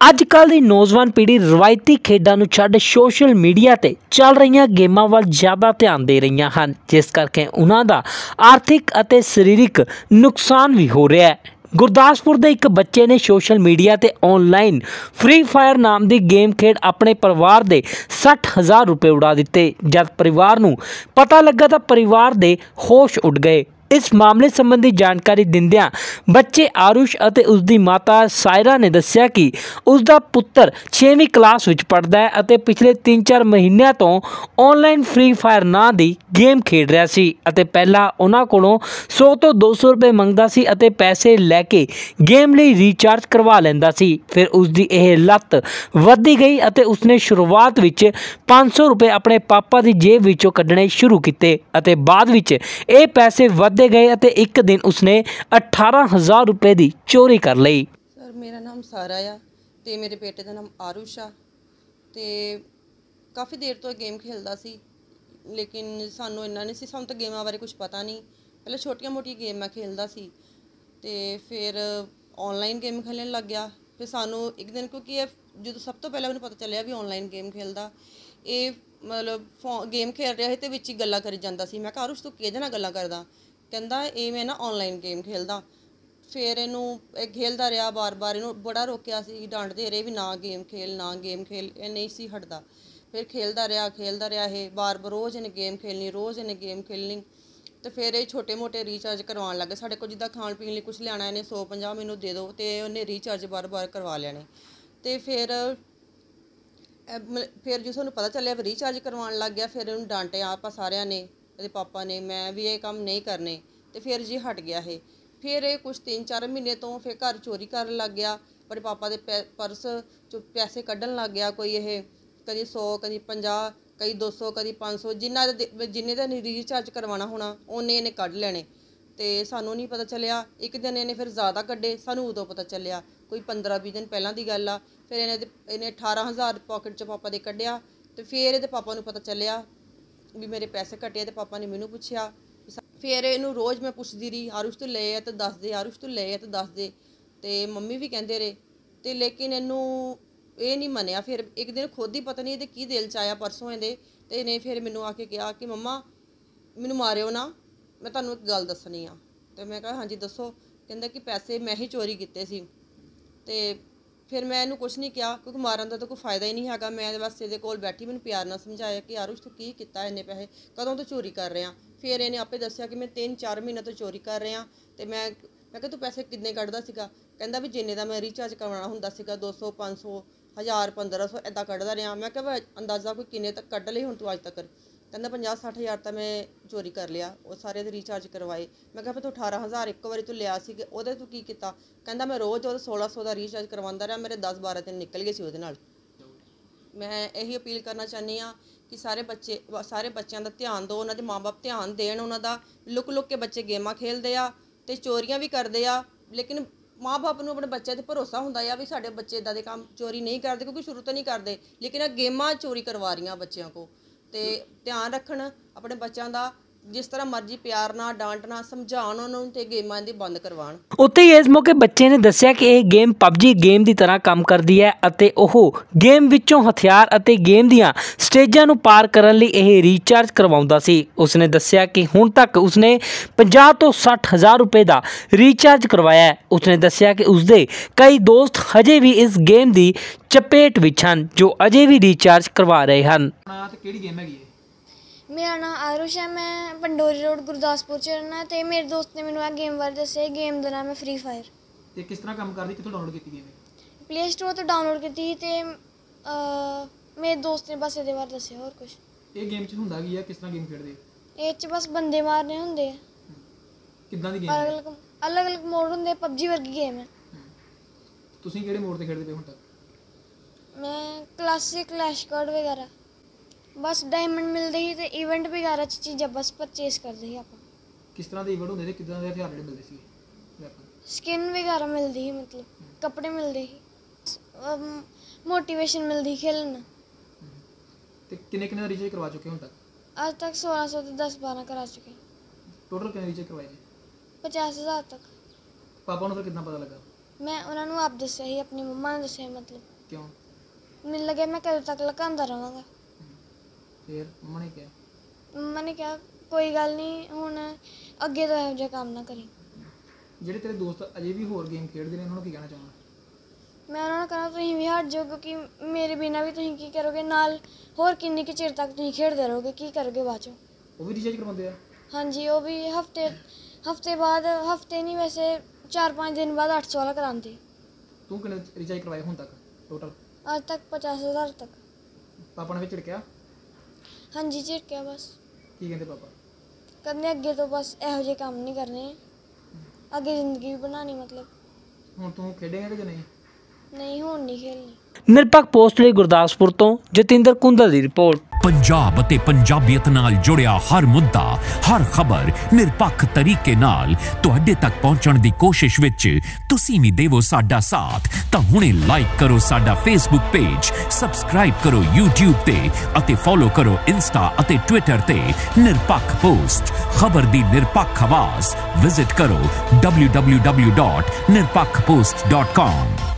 ਅੱਜ-ਕੱਲ੍ਹ ਦੀ ਨੌਜਵਾਨ ਪੀੜ੍ਹੀ ਰਵਾਇਤੀ ਖੇਡਾਂ ਨੂੰ ਛੱਡ ਸੋਸ਼ਲ ਮੀਡੀਆ ਤੇ ਚੱਲ ਰਹੀਆਂ ਗੇਮਾਂ ਵੱਲ ਜ਼ਿਆਦਾ ਧਿਆਨ ਦੇ ਰਹੀਆਂ ਹਨ, ਜਿਸ ਕਰਕੇ ਉਹਨਾਂ ਦਾ ਆਰਥਿਕ ਅਤੇ ਸਰੀਰਕ ਨੁਕਸਾਨ ਵੀ ਹੋ ਰਿਹਾ ਹੈ। ਗੁਰਦਾਸਪੁਰ ਦੇ ਇੱਕ ਬੱਚੇ ਨੇ ਸੋਸ਼ਲ ਮੀਡੀਆ ਤੇ ਆਨਲਾਈਨ ਫ੍ਰੀ ਫਾਇਰ ਨਾਮ ਦੀ ਗੇਮ ਖੇਡ ਆਪਣੇ ਪਰਿਵਾਰ ਦੇ 60,000 ਰੁਪਏ ਉਡਾ ਦਿੱਤੇ। ਜਦ ਪਰਿਵਾਰ ਨੂੰ ਪਤਾ ਲੱਗਾ ਤਾਂ ਪਰਿਵਾਰ ਦੇ ਹੋਸ਼ ਉੱਡ ਗਏ। इस मामले संबंधी जानकारी दिंदियां बच्चे आरुष ਅਤੇ ਉਸਦੀ ਮਾਤਾ ਸਾਇਰਾ ਨੇ ਦੱਸਿਆ ਕਿ ਉਸਦਾ ਪੁੱਤਰ 6ਵੀਂ ਕਲਾਸ ਵਿੱਚ ਪੜ੍ਹਦਾ ਹੈ ਅਤੇ ਪਿਛਲੇ 3-4 ਮਹੀਨਿਆਂ ਤੋਂ ਆਨਲਾਈਨ ਫ੍ਰੀ ਫਾਇਰ ਨਾਂ ਦੀ ਗੇਮ ਖੇਡ ਰਿਹਾ ਸੀ ਅਤੇ ਪਹਿਲਾਂ ਉਹਨਾਂ ਕੋਲੋਂ 100 ਤੋਂ 200 ਰੁਪਏ ਮੰਗਦਾ ਸੀ ਅਤੇ ਪੈਸੇ ਲੈ ਕੇ ਗੇਮ ਲਈ ਰੀਚਾਰਜ ਕਰਵਾ ਲੈਂਦਾ ਸੀ। ਫਿਰ ਉਸਦੀ ਇਹ ਲੱਤ ਵੱਧਦੀ ਗਈ ਅਤੇ ਉਸਨੇ ਸ਼ੁਰੂਆਤ ਵਿੱਚ 500 ਰੁਪਏ ਆਪਣੇ ਪਾਪਾ ਦੀ ਜੇਬ ਵਿੱਚੋਂ ਕੱਢਣੇ ਸ਼ੁਰੂ ਕੀਤੇ ਅਤੇ ਬਾਅਦ ਵਿੱਚ ਇਹ ਪੈਸੇ दे गए ਅਤੇ ਇੱਕ ਦਿਨ ਉਸਨੇ 18,000 ਰੁਪਏ ਦੀ ਚੋਰੀ ਕਰ ਲਈ। ਸਰ ਮੇਰਾ ਨਾਮ ਸਾਰਾ ਆ ਤੇ ਮੇਰੇ ਬੇਟੇ ਦਾ ਨਾਮ ਆਰੁਸ਼ ਆ ਤੇ ਕਾਫੀ ਦੇਰ ਤੋਂ ਗੇਮ ਖੇਡਦਾ ਸੀ, ਲੇਕਿਨ ਸਾਨੂੰ ਇੰਨਾ ਨਹੀਂ ਸੀ, ਸਾਨੂੰ ਤਾਂ ਗੇਮਾਂ ਬਾਰੇ ਕੁਝ ਪਤਾ ਨਹੀਂ। ਪਹਿਲਾਂ ਛੋਟੀਆਂ ਮੋਟੀਆਂ ਗੇਮਾਂ ਖੇਡਦਾ ਸੀ ਤੇ ਫਿਰ ਆਨਲਾਈਨ ਗੇਮ ਖੇਡਣ ਲੱਗ ਗਿਆ। ਫਿਰ ਸਾਨੂੰ ਇੱਕ ਦਿਨ, ਕਿਉਂਕਿ ਇਹ ਜਦੋਂ ਸਭ ਤੋਂ ਪਹਿਲਾਂ ਮੈਨੂੰ ਪਤਾ ਚੱਲਿਆ ਵੀ ਆਨਲਾਈਨ ਗੇਮ ਖੇਡਦਾ, ਇਹ ਮਤਲਬ ਗੇਮ ਖੇਡ ਰਿਹਾ ਸੀ ਤੇ ਵਿੱਚ ਹੀ ਗੱਲਾਂ ਕਰੀ ਜਾਂਦਾ ਸੀ। ਮੈਂ ਕਿਹਾ ਆਰੁਸ਼ ਤੂੰ ਕਿਹਦੇ ਨਾਲ ਗੱਲਾਂ ਕਰਦਾ? ਕਹਿੰਦਾ ਇਹ ਮੈਂ ਨਾ ਆਨਲਾਈਨ ਗੇਮ ਖੇਡਦਾ। ਫਿਰ ਇਹਨੂੰ ਇਹ ਖੇਡਦਾ ਰਿਹਾ, ਬਾਰ-ਬਾਰ ਇਹਨੂੰ ਬੜਾ ਰੋਕਿਆ ਸੀ, ਡਾਂਟਦੇ ਰਹੇ ਵੀ ਨਾ ਗੇਮ ਖੇਲ, ਨਾ ਗੇਮ ਖੇਲ। ਇਹ ਨਹੀਂ ਸੀ ਹਟਦਾ। ਫਿਰ ਖੇਡਦਾ ਰਿਹਾ ਇਹ ਬਾਰ-ਬਾਰ, ਰੋਜ਼ ਇਹਨੇ ਗੇਮ ਖੇਲਣੀ, ਰੋਜ਼ ਇਹਨੇ ਗੇਮ ਖੇਲਣੀ। ਤੇ ਫਿਰ ਇਹ ਛੋਟੇ-ਮੋਟੇ ਰੀਚਾਰਜ ਕਰਵਾਉਣ ਲੱਗੇ। ਸਾਡੇ ਕੋਲ ਜਿੱਦਾਂ ਖਾਣ ਪੀਣ ਲਈ ਕੁਝ ਲੈਣਾ, ਇਹਨੇ 150 ਮੈਨੂੰ ਦੇ ਦਿਓ ਅਤੇ ਉਹਨੇ ਰੀਚਾਰਜ ਬਾਰ-ਬਾਰ ਕਰਵਾ ਲੈਣੇ। ਅਤੇ ਫਿਰ ਜੋ ਸਾਨੂੰ ਪਤਾ ਚੱਲਿਆ ਵੀ ਰੀਚਾਰਜ ਕਰਵਾਉਣ ਲੱਗ ਗਿਆ, ਫਿਰ ਇਹਨੂੰ ਡਾਂਟਿਆ ਆਪਾਂ ਸਾਰਿਆਂ ਨੇ, ਇਹਦੇ ਪਾਪਾ ਨੇ, ਮੈਂ ਵੀ ਇਹ ਕੰਮ ਨਹੀਂ ਕਰਨੇ। ਅਤੇ ਫਿਰ ਜੀ ਹਟ ਗਿਆ ਇਹ। ਫਿਰ ਇਹ ਕੁਛ 3-4 ਮਹੀਨੇ ਤੋਂ ਫਿਰ ਘਰ ਚੋਰੀ ਕਰਨ ਲੱਗ ਗਿਆ। ਪਰ ਪਾਪਾ ਦੇ ਪਰਸ 'ਚੋਂ ਪੈਸੇ ਕੱਢਣ ਲੱਗ ਗਿਆ। ਕੋਈ ਇਹ ਕਦੀ 100, ਕਦੀ 50, ਕਦੀ 200, ਕਦੀ 500, ਜਿੰਨੇ ਦਾ ਰੀਚਾਰਜ ਕਰਵਾਉਣਾ ਹੋਣਾ ਉਹਨੇ ਇਹਨੇ ਕੱਢ ਲੈਣੇ ਅਤੇ ਸਾਨੂੰ ਨਹੀਂ ਪਤਾ ਚੱਲਿਆ। ਇੱਕ ਦਿਨ ਇਹਨੇ ਫਿਰ ਜ਼ਿਆਦਾ ਕੱਢੇ, ਸਾਨੂੰ ਉਦੋਂ ਪਤਾ ਚੱਲਿਆ, ਕੋਈ 15-20 ਦਿਨ ਪਹਿਲਾਂ ਦੀ ਗੱਲ ਆ। ਫਿਰ ਇਹਨੇ 18,000 ਪਾਕਟ 'ਚ ਪਾਪਾ ਦੇ ਕੱਢਿਆ ਅਤੇ ਫਿਰ ਇਹਦੇ ਪਾਪਾ ਨੂੰ ਪਤਾ ਚੱਲਿਆ ਵੀ ਮੇਰੇ ਪੈਸੇ ਕੱਟੇ। ਅਤੇ ਪਾਪਾ ਨੇ ਮੈਨੂੰ ਪੁੱਛਿਆ। ਫਿਰ ਇਹਨੂੰ ਰੋਜ਼ ਮੈਂ ਪੁੱਛਦੀ ਰਹੀ, ਆਰੁਸ਼ ਤੂੰ ਲਏ ਆ ਤਾਂ ਦੱਸ ਦੇ, ਆਰੁਸ਼ ਤੂੰ ਲਏ ਆ ਤਾਂ ਦੱਸ ਦੇ। ਅਤੇ ਮੰਮੀ ਵੀ ਕਹਿੰਦੇ ਰਹੇ ਅਤੇ ਲੇਕਿਨ ਇਹਨੂੰ ਇਹ ਨਹੀਂ ਮੰਨਿਆ। ਫਿਰ ਇੱਕ ਦਿਨ ਖੁਦ ਹੀ ਪਤਾ ਨਹੀਂ ਇਹਦੇ ਕੀ ਦਿਲ 'ਚ ਆਇਆ ਪਰਸੋਂ ਇਹਦੇ, ਅਤੇ ਇਹਨੇ ਫਿਰ ਮੈਨੂੰ ਆ ਕੇ ਕਿਹਾ ਕਿ ਮੰਮਾ ਮੈਨੂੰ ਮਾਰਿਓ ਨਾ, ਮੈਂ ਤੁਹਾਨੂੰ ਇੱਕ ਗੱਲ ਦੱਸਣੀ ਆ। ਅਤੇ ਮੈਂ ਕਿਹਾ ਹਾਂਜੀ ਦੱਸੋ। ਕਹਿੰਦਾ ਕਿ ਪੈਸੇ ਮੈਂ ਹੀ ਚੋਰੀ ਕੀਤੇ ਸੀ। ਅਤੇ ਫਿਰ ਮੈਂ ਇਹਨੂੰ ਕੁਛ ਨਹੀਂ ਕਿਹਾ, ਕਿਉਂਕਿ ਮਾਰਨ ਦਾ ਤਾਂ ਕੋਈ ਫਾਇਦਾ ਹੀ ਨਹੀਂ ਹੈਗਾ। ਮੈਂ ਇਹਦੇ ਵਾਸਤੇ ਇਹਦੇ ਕੋਲ ਬੈਠੀ, ਮੈਨੂੰ ਪਿਆਰ ਨਾਲ ਸਮਝਾਇਆ ਕਿ ਆਰੁਸ਼ ਤੂੰ ਕੀ ਕੀਤਾ, ਇੰਨੇ ਪੈਸੇ ਕਦੋਂ ਤੋਂ ਚੋਰੀ ਕਰ ਰਿਹਾ? ਫਿਰ ਇਹਨੇ ਆਪੇ ਦੱਸਿਆ ਕਿ ਮੈਂ 3-4 ਮਹੀਨੇ ਤੋਂ ਚੋਰੀ ਕਰ ਰਿਹਾ। ਅਤੇ ਮੈਂ ਕਿਹਾ ਤੂੰ ਪੈਸੇ ਕਿੰਨੇ ਕੱਢਦਾ ਸੀਗਾ? ਕਹਿੰਦਾ ਵੀ ਜਿੰਨੇ ਦਾ ਮੈਂ ਰੀਚਾਰਜ ਕਰਵਾਉਣਾ ਹੁੰਦਾ ਸੀਗਾ, 200, 500, 1000, 1500 ਇੱਦਾਂ ਕੱਢਦਾ ਰਿਹਾ। ਮੈਂ ਕਿਹਾ ਅੰਦਾਜ਼ਾ ਕੋਈ ਕਿੰਨੇ ਤੱਕ ਕੱਢ ਲਈ ਹੁਣ ਤੂੰ ਅੱਜ ਤੱਕ? ਕਹਿੰਦਾ 50-60 ਹਜ਼ਾਰ ਤਾਂ ਮੈਂ ਚੋਰੀ ਕਰ ਲਿਆ, ਉਹ ਸਾਰੇ ਦੇ ਰੀਚਾਰਜ ਕਰਵਾਏ। ਮੈਂ ਕਿਹਾ ਫਿਰ ਤੂੰ 18,000 ਇੱਕ ਵਾਰੀ ਤੂੰ ਲਿਆ ਸੀ, ਉਹਦੇ ਤੂੰ ਕੀ ਕੀਤਾ? ਕਹਿੰਦਾ ਮੈਂ ਰੋਜ਼ ਉਹਦਾ 1600 ਦਾ ਰੀਚਾਰਜ ਕਰਵਾਉਂਦਾ ਰਿਹਾ, ਮੇਰੇ 10-12 ਦਿਨ ਨਿਕਲ ਗਏ ਸੀ ਉਹਦੇ ਨਾਲ। ਮੈਂ ਇਹੀ ਅਪੀਲ ਕਰਨਾ ਚਾਹੁੰਦੀ ਹਾਂ ਕਿ ਸਾਰੇ ਬੱਚਿਆਂ ਦਾ ਧਿਆਨ ਦਿਓ, ਉਹਨਾਂ ਦੇ ਮਾਂ-ਬਾਪ ਧਿਆਨ ਦੇਣ ਉਹਨਾਂ ਦਾ। ਲੁੱਕ ਕੇ ਬੱਚੇ ਗੇਮਾਂ ਖੇਡਦੇ ਆ ਅਤੇ ਚੋਰੀਆਂ ਵੀ ਕਰਦੇ ਆ, ਲੇਕਿਨ ਮਾਂ-ਬਾਪ ਨੂੰ ਆਪਣੇ ਬੱਚਿਆਂ 'ਤੇ ਭਰੋਸਾ ਹੁੰਦਾ ਆ ਵੀ ਸਾਡੇ ਬੱਚੇ ਇੱਦਾਂ ਦੇ ਕੰਮ ਚੋਰੀ ਨਹੀਂ ਕਰਦੇ, ਕਿਉਂਕਿ ਸ਼ੁਰੂ ਤੋਂ ਨਹੀਂ ਕਰਦੇ, ਲੇਕਿਨ ਇਹ ਗੇਮਾਂ ਚੋਰੀ ਕਰਵਾ ਰਹੀਆਂ ਬੱਚਿਆਂ ਕੋਲ। ਅਤੇ ਧਿਆਨ ਰੱਖਣ ਆਪਣੇ ਬੱਚਿਆਂ ਦਾ, ਜਿਸ ਤਰ੍ਹਾਂ ਮਰਜ਼ੀ ਪਿਆਰ ਨਾਲ ਡਾਂਟਣਾ, ਸਮਝਾਉਣ ਉਹਨਾਂ ਨੂੰ ਅਤੇ ਗੇਮਾਂ ਦੀ ਬੰਦ ਕਰਵਾਉਣ। ਉੱਥੇ ਹੀ ਇਸ ਮੌਕੇ ਬੱਚੇ ਨੇ ਦੱਸਿਆ ਕਿ ਇਹ ਗੇਮ PUBG ਗੇਮ ਦੀ ਤਰ੍ਹਾਂ ਕੰਮ ਕਰਦੀ ਹੈ ਅਤੇ ਉਹ ਗੇਮ ਵਿੱਚੋਂ ਹਥਿਆਰ ਅਤੇ ਗੇਮ ਦੀਆਂ ਸਟੇਜਾਂ ਨੂੰ ਪਾਰ ਕਰਨ ਲਈ ਇਹ ਰੀਚਾਰਜ ਕਰਵਾਉਂਦਾ ਸੀ। ਉਸਨੇ ਦੱਸਿਆ ਕਿ ਹੁਣ ਤੱਕ ਉਸਨੇ 50 ਤੋਂ 60,000 ਰੁਪਏ ਦਾ ਰੀਚਾਰਜ ਕਰਵਾਇਆ ਹੈ। ਉਸਨੇ ਦੱਸਿਆ ਕਿ ਉਸਦੇ ਕਈ ਦੋਸਤ ਹਜੇ ਵੀ ਇਸ ਗੇਮ ਦੀ ਚਪੇਟ ਵਿੱਚ ਹਨ, ਜੋ ਅਜੇ ਵੀ ਰੀਚਾਰਜ ਕਰਵਾ ਰਹੇ ਹਨ। ਕਿਹੜੀ ਗੇਮ ਹੈਗੀ? ਮੇਰਾ ਨਾਮ ਆਰੁਸ਼ ਹੈ, ਮੈਂ ਪੰਡੋਰੀ ਰੋਡ ਗੁਰਦਾਸਪੁਰ 'ਚ ਰਹਿੰਦਾ ਅਤੇ ਮੇਰੇ ਦੋਸਤ ਨੇ ਮੈਨੂੰ ਇਹ ਗੇਮ ਬਾਰੇ ਦੱਸਿਆ। ਗੇਮ ਦਾ ਨਾਮ ਹੈ ਫ੍ਰੀ ਫਾਇਰ। ਅਤੇ ਕਿਸ ਤਰ੍ਹਾਂ ਕੰਮ ਕਰਦੀ, ਕਿੱਥੋਂ ਡਾਊਨਲੋਡ ਕੀਤੀ ਗੇਮ? ਪਲੇ ਸਟੋਰ ਤੋਂ ਡਾਊਨਲੋਡ ਕੀਤੀ ਅਤੇ ਮੇਰੇ ਦੋਸਤ ਨੇ ਬਸ ਇਹਦੇ ਬਾਰੇ ਦੱਸਿਆ, ਹੋਰ ਕੁਛ। ਇਹ ਗੇਮ 'ਚ ਹੁੰਦਾ ਕੀ ਆ, ਕਿਸ ਤਰ੍ਹਾਂ ਗੇਮ ਖੇਡਦੇ? ਇਹ 'ਚ ਬਸ ਬੰਦੇ ਮਾਰਨੇ ਹੁੰਦੇ ਆ। ਕਿੱਦਾਂ ਦੀ ਗੇਮ? ਅਲੱਗ ਮੋਡ ਹੁੰਦੇ, PUBG ਵਰਗੀ ਗੇਮ ਹੈ। ਤੁਸੀਂ ਕਿਹੜੇ ਮੋਡ 'ਤੇ ਖੇਡਦੇ ਪਏ ਹੁਣ ਤੱਕ? ਮੈਂ ਕਲਾਸਿਕ, ਕਲੈਸ਼ ਕਾਰਡ ਵਗੈਰਾ, ਬਸ ਡਾਇਮੰਡ ਮਿਲਦੇ ਸੀ ਅਤੇ ਇਵੈਂਟ ਵਗੈਰਾ 'ਚ ਚੀਜ਼ਾਂ ਬਸ ਪਰਚੇਸ ਕਰਦੇ ਸੀ ਆਪਾਂ। ਕਿਸ ਤਰ੍ਹਾਂ ਦੇ ਇਵੈਂਟ ਹੁੰਦੇ ਸੀ, ਕਿੱਦਾਂ ਦੇ ਹਥਿਆਰ ਜਿਹੜੇ ਮਿਲਦੇ ਸੀਗੇ? ਸਕਿਨ ਵਗੈਰਾ ਮਿਲਦੀ ਸੀ, ਮਤਲਬ ਕੱਪੜੇ ਮਿਲਦੇ ਸੀ, ਮੋਟੀਵੇਸ਼ਨ ਮਿਲਦੀ ਖੇਲਣ। ਅਤੇ ਕਿੰਨੇ ਦਾ ਰੀਚਾਰਜ ਕਰਵਾ ਚੁੱਕੇ ਹੁਣ ਤੱਕ? ਅੱਜ ਤੱਕ 1600 ਤੋਂ 10-12 ਕਰਾ ਚੁੱਕੇ। ਟੋਟਲ ਕਿੰਨੇ ਰੀਚਾਰਜ ਕਰਵਾਏ ਜੀ? 50,000 ਤੱਕ। ਪਾਪਾ ਨੂੰ ਫਿਰ ਕਿੱਦਾਂ ਪਤਾ ਲੱਗਾ? ਮੈਂ ਉਹਨਾਂ ਨੂੰ ਆਪ ਦੱਸਿਆ ਸੀ, ਆਪਣੀ ਮੰਮਾ ਨੇ ਦੱਸਿਆ ਮਤਲਬ। क्यों? ਮੈਨੂੰ ਲੱਗਿਆ ਮੈਂ ਕਦੋਂ ਤੱਕ ਲੁਕਾਉਂਦਾ ਰਹਾਂਗਾ। फिर मम्मा ने क्या? ਮੰਮਾ ਨੇ ਕਿਹਾ ਕੋਈ ਗੱਲ ਨਹੀਂ, ਹੁਣ ਅੱਗੇ ਤੋਂ ਇਹੋ ਜਿਹਾ ਕੰਮ ਨਾ ਕਰੀ। ਜਿਹੜੇ ਤੇਰੇ ਦੋਸਤ ਅਜੇ ਵੀ ਹੋਰ ਗੇਮ ਖੇਡਦੇ ਨੇ ਉਹਨਾਂ ਨੂੰ ਕੀ ਕਹਿਣਾ ਚਾਹੁੰਦਾ? ਮੈਂ ਉਹਨਾਂ ਨੂੰ ਕਹਾਂ ਤੁਸੀਂ ਵੀ ਹਟ ਜਾਓ, ਕਿਉਂਕਿ ਮੇਰੇ ਬਿਨਾਂ ਵੀ ਤੁਸੀਂ ਕੀ ਕਰੋਗੇ, ਨਾਲ ਹੋਰ ਕਿੰਨੀ ਕੁ ਚਿਰ ਤੱਕ ਤੁਸੀਂ ਖੇਡਦੇ ਰਹੋਗੇ, ਕੀ ਕਰੋਗੇ ਬਾਅਦ ਚੋਂ। ਉਹ ਵੀ ਰੀਚਾਰਜ ਕਰਵਾਉਂਦੇ ਆ? ਹਾਂਜੀ, ਉਹ ਵੀ ਹਫਤੇ ਬਾਅਦ, ਹਫਤੇ ਨਹੀਂ ਵੈਸੇ 4-5 ਦਿਨ ਬਾਅਦ 800 ਵਾਲਾ ਕਰਾਉਂਦੇ। ਤੂੰ ਕਿੰਨੇ ਰੀਚਾਰਜ ਕਰਵਾਏ ਹੁਣ ਤੱਕ ਟੋਟਲ? ਅੱਜ ਤੱਕ 50,000 ਤੱਕ। ਪਾਪਾ ਨੇ ਵੀ ਝਿੜਕਿਆ? ਹਾਂਜੀ, ਝਿੜਕਿਆ ਬਸ। ਕੀ ਕਹਿੰਦੇ ਪਾਪਾ? ਕਹਿੰਦੇ ਅੱਗੇ ਤੋਂ ਬਸ ਇਹੋ ਜਿਹੇ ਕੰਮ ਨਹੀਂ ਕਰਨੇ, ਅੱਗੇ ਜ਼ਿੰਦਗੀ ਵੀ ਬਣਾਉਣੀ। ਮਤਲਬ ਹੁਣ ਤੂੰ ਖੇਡੇਂਗਾ ਕਿ ਨਹੀਂ? ਨਹੀਂ, ਹੁਣ ਨਹੀਂ ਖੇਡਣੀ। ਨਿਰਪੱਖ ਪੋਸਟ ਲਈ ਗੁਰਦਾਸਪੁਰ ਤੋਂ ਜਤਿੰਦਰ ਕੁੰਦਲ ਦੀ ਰਿਪੋਰਟ। पंजाब ਅਤੇ ਪੰਜਾਬੀਅਤ ਨਾਲ ਜੁੜਿਆ ਹਰ ਮੁੱਦਾ, ਹਰ ਖਬਰ ਨਿਰਪੱਖ ਤਰੀਕੇ ਨਾਲ ਤੁਹਾਡੇ ਤੱਕ ਪਹੁੰਚਣ ਦੀ ਕੋਸ਼ਿਸ਼ ਵਿੱਚ ਤੁਸੀਂ ਵੀ ਦੇਵੋ ਸਾਡਾ ਸਾਥ। ਤਾਂ ਹੁਣੇ ਲਾਈਕ ਕਰੋ ਸਾਡਾ ਫੇਸਬੁੱਕ ਪੇਜ, ਸਬਸਕ੍ਰਾਈਬ ਕਰੋ YouTube ਤੇ ਅਤੇ ਫੋਲੋ ਕਰੋ ਇੰਸਟਾ ਅਤੇ ਟਵਿੱਟਰ ਤੇ ਨਿਰਪੱਖ ਪੋਸਟ, ਖਬਰ ਦੀ ਨਿਰਪੱਖ ਆਵਾਜ਼। ਵਿਜ਼ਿਟ ਕਰੋ www.nirpakhpost.com।